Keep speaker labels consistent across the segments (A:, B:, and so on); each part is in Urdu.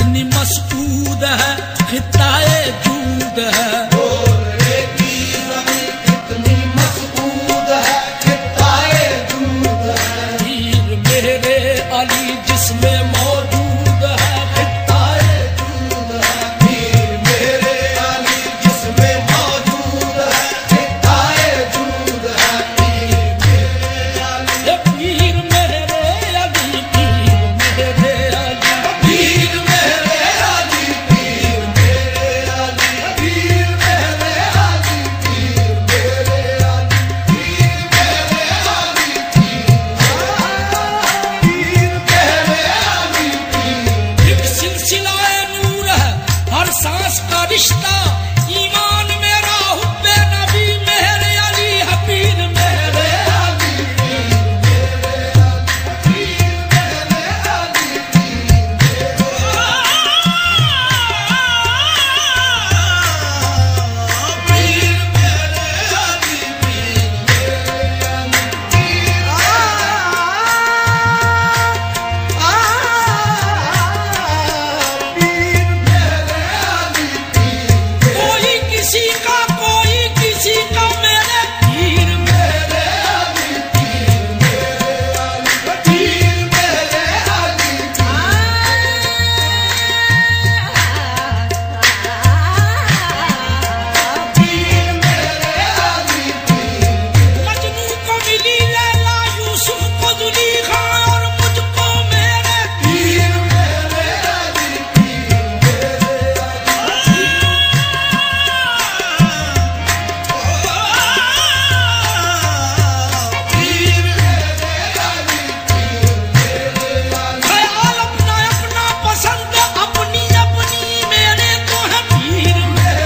A: کتنی مسعود ہے خطہ جود ہے
B: بولنے کی زمین کتنی مسعود ہے خطہ جود ہے
A: پیر میرے علی جس میں موجود ہے خطہ
B: جود ہے پیر میرے علی جس میں موجود ہے خطہ جود ہے پیر میرے علی
A: پیر میرے علی
B: پیر میرے علی پیر میرے علی پیر میرے علی پیر میرے علی پیر میرے علی پیر میرے علی
A: ایک سلسلہ نور ہے ہر سانس کا رشتہ ایمان میرا حب نبی میرے علی حبیب میرے
B: علی پیر میرے علی پیر میرے علی پیر میرے علی پیر میرے
A: کوئی کسی کا کوئی کسی کا میرے پیر
B: میرے علی پیر میرے علی پیر میرے علی پیر میرے علی
A: مجنوں کو ملی لیلا یوسف کو زلیخا اور مجھ کو میرے
B: پیر میرے علی پیر میرے
A: خیال اپنا اپنا پسند اپنی اپنی میرے تو ہے پیر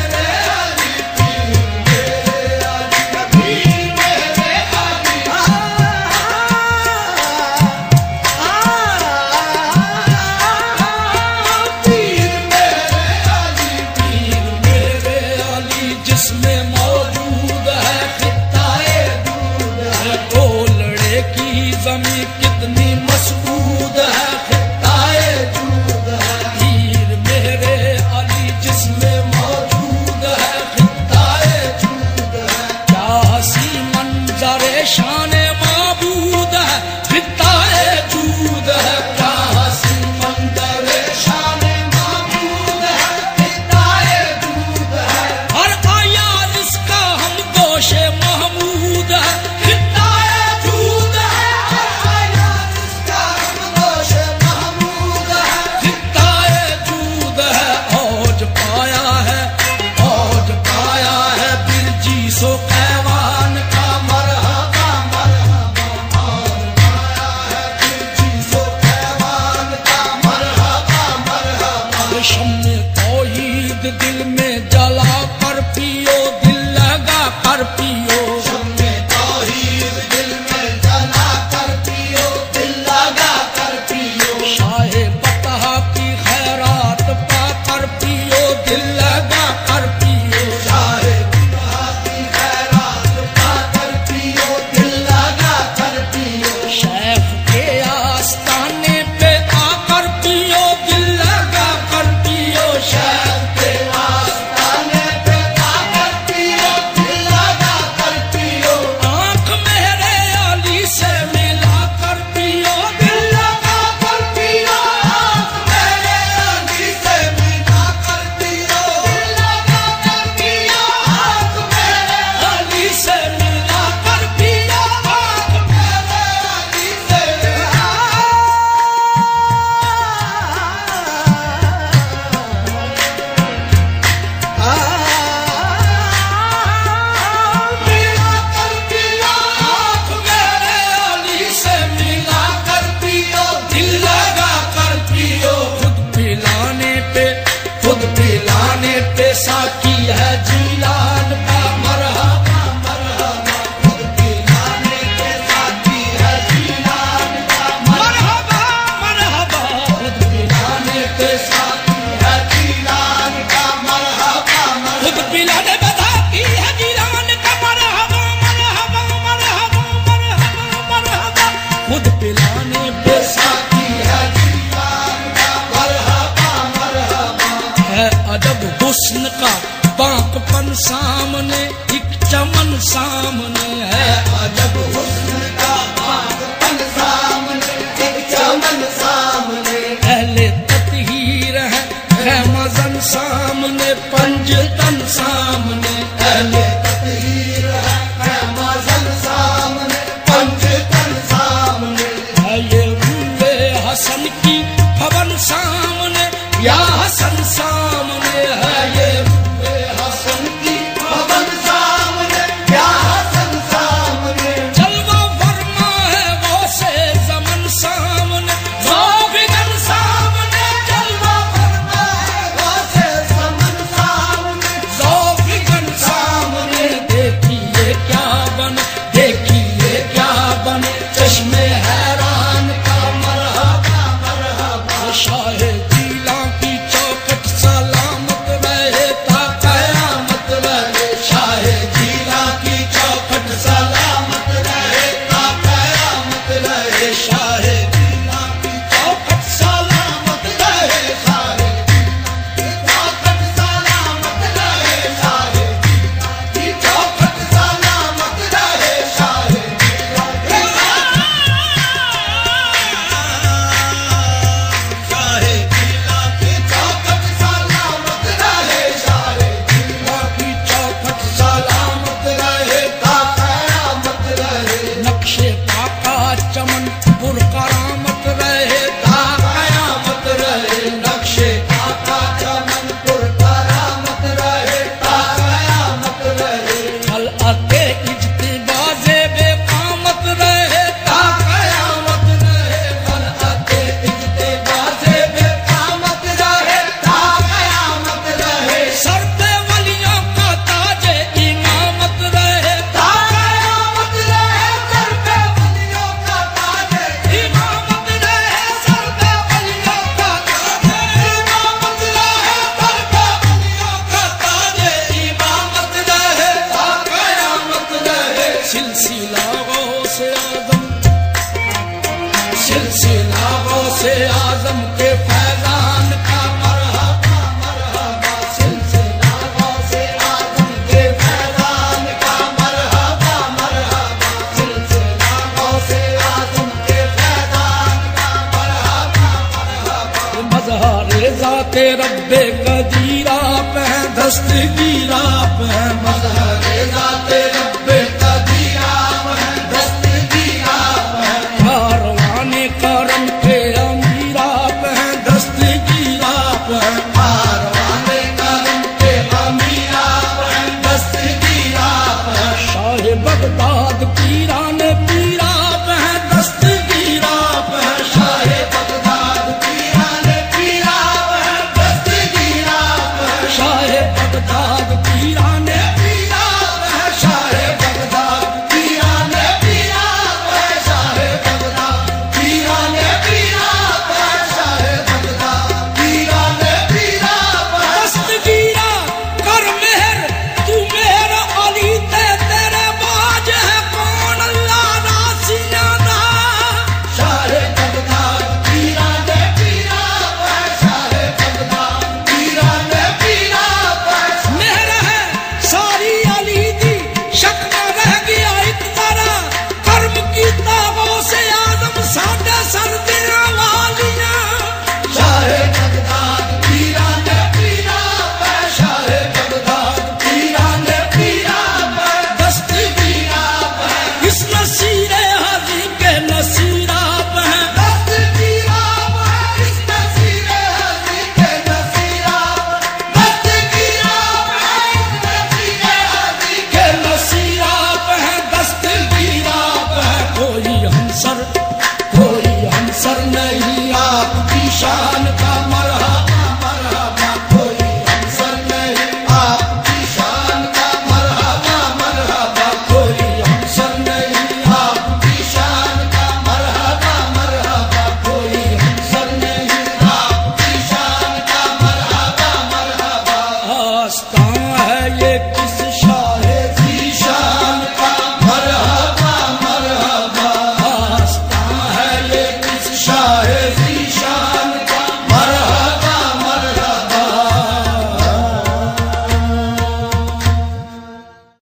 A: پیر میرے علی جس میں موجود ہے خطہ جود ہے کولڑے کی زمین کتنی مسعود ہے خطہ جود ہے پیر میرے علی جس میں موجود ہے خطہ جود ہے کیا ہنسی منظر شان معبود ہے خطہ جود ہے کیا ہنسی
B: مندر شان معبود ہے خطہ جود ہے
A: ہر آیات اس کا ہم گوش محمود ہے خطہ
B: جود ہے آیا جس کا ہمدوش محمود ہے
A: خطہ جود ہے اوج پایا ہے برجی سو کیوان کا
B: مرحبا مرحبا اور آیا ہے جی سو کیوان کا مرحبا مرحبا
A: شم توحید دل میں جلا کر پیو دل لگا کر پیو
B: شمع توحید دل میں جلا کر پیو دل لگا کر پیو
A: شاہ بطہ کی خیرات پا کر پیو دل لگا کر پیو
B: شاہ بطہ کی خیرات پا کر پیو دل لگا کر پیو
A: شیخ کے آستانے پہ آ کر پیو دل لگا کر پیو شیخ
B: کے آستانے پہ آ کر پیو دل لگا کر پیو
A: آنکھ میرے علی سے ملا کر پیو
B: دل لگا کر پیو آنکھ میرے علی سے ملا کر پیو دل لگا کر پیو آنکھ میرے
A: علی سے ملا کر پیو
B: آنکھ میرے علی سے ملا کر پیو آنکھ میرے علی سے ملا کر پیو
A: دل لگا کر پیو خود پلانے پہ ساکی ہے جیلان کا مرحبا مرحبا
B: خود پلانے کے ساتھی ہے جیلان کا
A: مرحبا مرحبا خود
B: پلانے کے ساتھی ہے جیلان کا مرحبا
A: خود پلانے پہ ساکی ہے جیلان کا مرحبا مرحبا مرحبا مرحبا مرحبا خود پلانے پہ
B: ساتھی ہے جیلان کا مرحبا مرحبا
A: کا باپ پن سامنے ایک چمن سامنے ہے
B: عجب حسن کا باغ پن سامنے ایک چمن سامنے
A: اہل تطہیر ہے خیمہ زن سامنے پنج تن سامنے
B: اہل تطہیر ہے خیمہ زن سامنے پنج تن سامنے
A: ہے یہ روئے حسن کی بھون سامنے یا حسن سامنے ہے یہ
B: روئے حسن کی بھون سامنے یا حسن سامنے
A: جلوہ فرما ہے غوث زمن سامنے ذوقن سامنے
B: جلوہ فرما ہے غوث زمن سامنے
A: ذوقن سامنے دیکھیے کیا بنے دیکھیے کیا بنے چشمے حیران کا مرحبا مرحبا شاہ جیلاں کی چوکھٹ سلامت رہے تا قیامت رہے
B: شاہ جیلاں کی چوکھٹ سلامت رہے تا قیامت رہے شاہ جیلاں کی چوکھٹ سلامت رہے شاہ جیلاں کی چوکھٹ سلامت رہے شاہ جیلاں کی چوکھٹ سلامت رہے شاہ جیلاں کی شاہ جیلاں کی چوکھٹ سلامت رہے شاہ جیلاں کی چوکھٹ سلامت رہے تا قیامت رہے
A: نقشے پاکا چمن پر کرامت رہے تا قیامت رہے
B: نقشے آقا چمن پر کرامت رہے تا قیامت رہے
A: خلعت اجتباز بے قامت رہے تا قیامت رہے
B: خلعت اجتباز بے قامت رہے تا قیامت رہے
A: سر پہ ولیوں کا تاج امامت رہے
B: تا قیامت رہے سر پہ ولیوں کا تاج
A: امامت رہے
B: سر پہ ولیوں کا تاج امامت رہے سر پہ ولیوں کا تاج امامت رہے تا قیامت رہے
A: سلسلہ غوث اعظم
B: سلسلہ غوث اعظم کے فیضان کا مرحبا مرحبا سلسلہ غوث اعظم کے فیضان کا مرحبا مرحبا سلسلہ غوث اعظم کے فیضان کا مرحبا مرحبا
A: مظہر ذات رب قدیر آپ ہیں دستگیر آپ ہیں
B: مظہر ذات